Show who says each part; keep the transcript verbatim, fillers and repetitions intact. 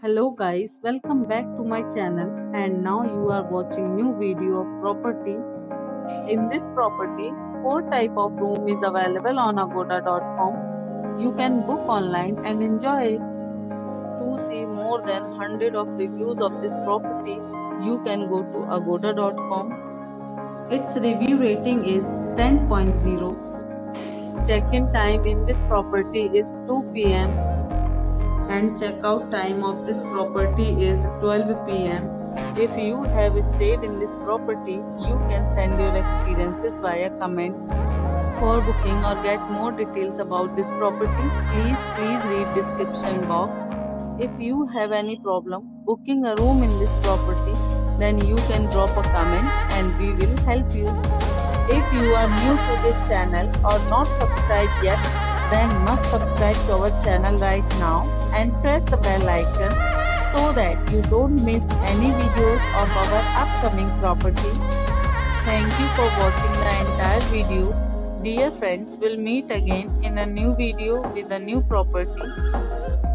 Speaker 1: Hello guys, welcome back to my channel and now you are watching new video of property. In this property, four type of room is available on agoda dot com. You can book online and enjoy it. To see more than one hundred of reviews of this property, you can go to agoda dot com. Its review rating is ten point zero. Check-in time in this property is two p m and checkout time of this property is twelve p m If you have stayed in this property, you can send your experiences via comments. For booking or get more details about this property, please please read description box. If you have any problem booking a room in this property, then you can drop a comment and we will help you. If you are new to this channel or not subscribed yet, then must subscribe to our channel right now and press the bell icon so that you don't miss any videos of our upcoming property. Thank you for watching the entire video. Dear friends, we'll meet again in a new video with a new property.